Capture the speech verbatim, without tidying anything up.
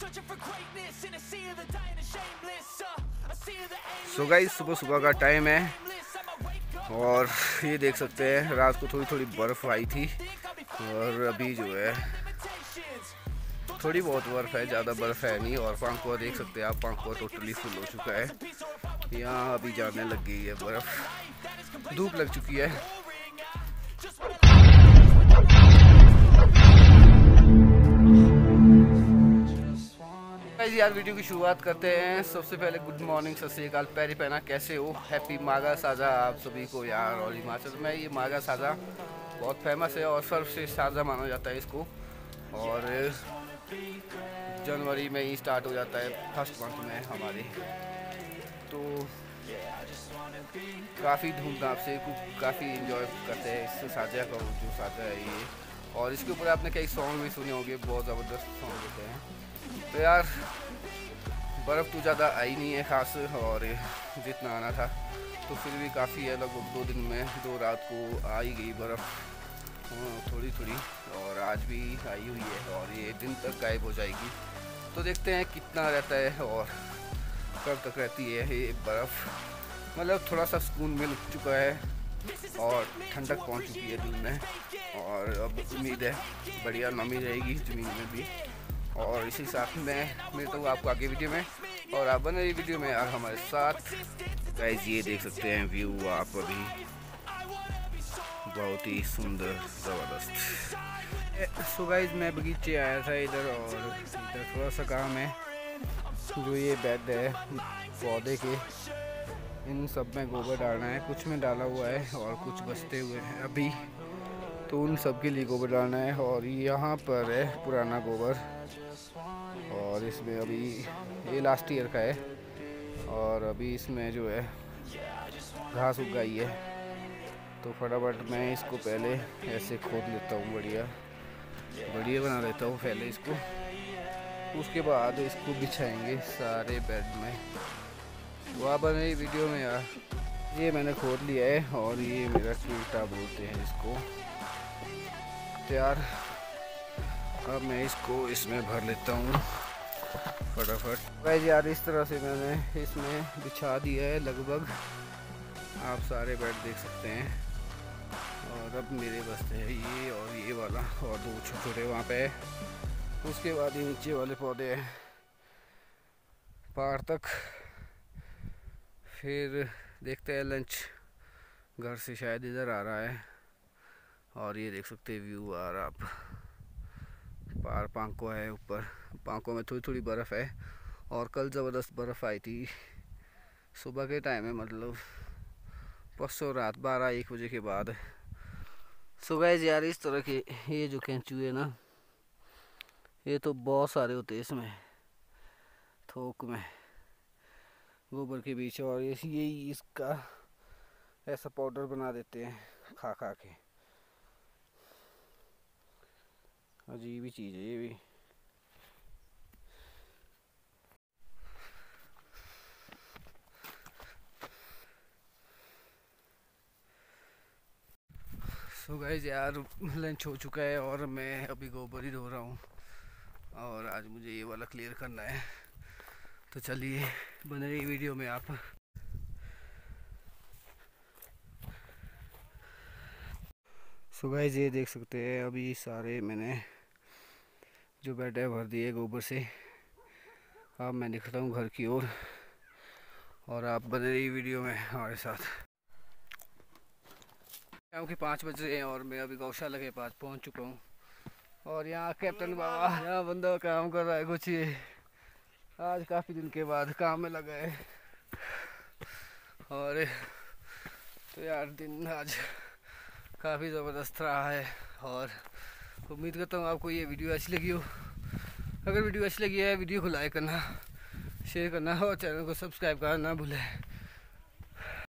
So guys सुबह सुबह का टाइम है और ये देख सकते हैं रात को थोड़ी थोड़ी बर्फ़ आई थी और अभी जो है थोड़ी बहुत बर्फ़ है, ज़्यादा बर्फ़ है नहीं। और पांकुआ देख सकते हैं आप, पांकुआ टोटली फुल हो चुका है। यहाँ अभी जाने लग गई है बर्फ़, धूप लग चुकी है। यार वीडियो की शुरुआत करते हैं। सबसे पहले गुड मॉर्निंग, सत श्री अकाल, पैरी पहना, कैसे हो? हैप्पी माघा साझा आप सभी को यार। और हिमाचल में ये माघा साझा बहुत फेमस है और सर्वश्रेष्ठ साझा माना जाता है इसको। और जनवरी में ही स्टार्ट हो जाता है, फर्स्ट मंथ में हमारे। तो काफ़ी धूमधाम से काफ़ी इन्जॉय करते हैं इस साझा का, जो साझा है ये। और इसके ऊपर आपने कई सॉन्ग भी सुने होंगे, बहुत ज़बरदस्त सॉन्ग होते हैं। तो यार बर्फ़ तो ज़्यादा आई नहीं है ख़ास, और जितना आना था तो फिर भी काफ़ी है। लगभग दो दिन में, दो रात को आ ही गई बर्फ़ थोड़ी थोड़ी, और आज भी आई हुई है और ये दिन तक गायब हो जाएगी। तो देखते हैं कितना रहता है और कब तक रहती है ये बर्फ़। मतलब थोड़ा सा सुकून मिल चुका है और ठंडक पहुंच चुकी है दिल में, और अब उम्मीद है बढ़िया नमी रहेगी ज़मीन में भी। और इसी साथ में मिलता हूँ आपको आगे वीडियो में, और आप बने वीडियो में यार हमारे साथ। गाइस ये देख सकते हैं व्यू आप अभी, बहुत ही सुंदर ज़बरदस्त। सो गाइस मैं बगीचे आया था इधर, और इधर थोड़ा सा काम है। जो ये बेड है पौधे के, इन सब में गोबर डालना है। कुछ में डाला हुआ है और कुछ बचते हुए हैं अभी, तो उन सब के लिए गोबर डालना है। और यहाँ पर है पुराना गोबर, और इसमें अभी ये लास्ट ईयर का है, और अभी इसमें जो है घास उग गई है। तो फटाफट मैं इसको पहले ऐसे खोद लेता हूँ, बढ़िया बढ़िया बना लेता हूँ पहले इसको। उसके बाद इसको बिछाएंगे सारे बेड में। वो आप बने वीडियो में यार। ये मैंने खोद लिया है और ये मेरा कीटा बोलते हैं इसको। तो यार अब मैं इसको इसमें भर लेता हूँ फटाफट। वैसे यार इस तरह से मैंने इसमें बिछा दिया है लगभग, आप सारे बेड देख सकते हैं। और अब मेरे बचते हैं ये और ये वाला, और दो छोटे छोटे वहाँ पे है। उसके बाद ये नीचे वाले पौधे हैं पहाड़ तक। फिर देखते हैं लंच घर से शायद इधर आ रहा है। और ये देख सकते हैं व्यू आ रहा, आप पहाड़ पांको है ऊपर। पांको में थोड़ी थोड़ी बर्फ़ है, और कल ज़बरदस्त बर्फ़ आई थी सुबह के टाइम में, मतलब परसों रात बारह एक बजे के बाद। सो गाइस यार इस तरह के ये जो केंचुए ना, ये तो बहुत सारे होते हैं इसमें थोक में गोबर के बीच, और यही इसका ऐसा पाउडर बना देते हैं खा खा के। अजीब ही चीज़ है ये भी। सो गाइस यार लंच हो चुका है और मैं अभी गोबर ही धो रहा हूँ, और आज मुझे ये वाला क्लियर करना है। तो चलिए बने रही वीडियो में आप। सो गाइस ये देख सकते हैं अभी सारे मैंने जो बेड है भर दिए गोबर से। अब मैं निकलता हूँ घर की ओर, और, और आप बने रही वीडियो में हमारे साथ। शाम के पाँच बज रहे हैं और मैं अभी गौशाला के पास पहुँच चुका हूँ। और यहाँ कैप्टन बाबा, यहाँ बंदा काम कर रहा है कुछ, ये आज काफ़ी दिन के बाद काम में लगा है। और तो यार दिन आज काफ़ी ज़बरदस्त रहा है, और उम्मीद करता हूँ आपको ये वीडियो अच्छी लगी हो। अगर वीडियो अच्छी लगी है वीडियो को लाइक करना, शेयर करना और चैनल को सब्सक्राइब करना ना भूलें।